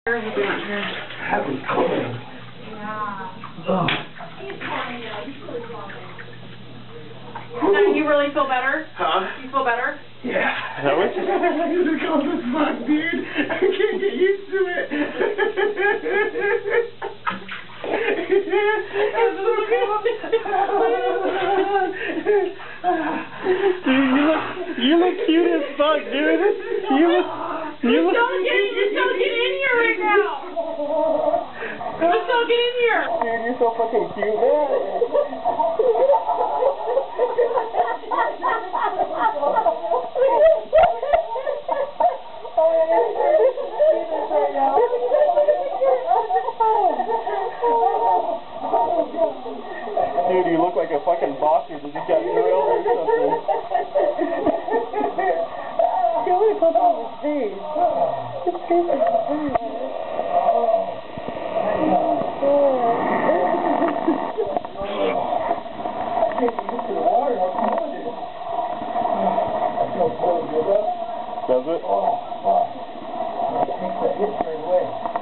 That was cold. Yeah. Oh. Now, you really feel better? Huh? You feel better? Yeah. That was It's cold as fuck, dude. I can't get used to it. It's so cold. Dude, you look cute as fuck, dude. You look. Let's go get in here right now. Let's go get in here. Dude, you're so fucking cute, man. Dude, you look like a fucking boxer that just got drilled or something. He only put on his face. His face is funny. Does it? Oh, fuck. I think that hit straight away.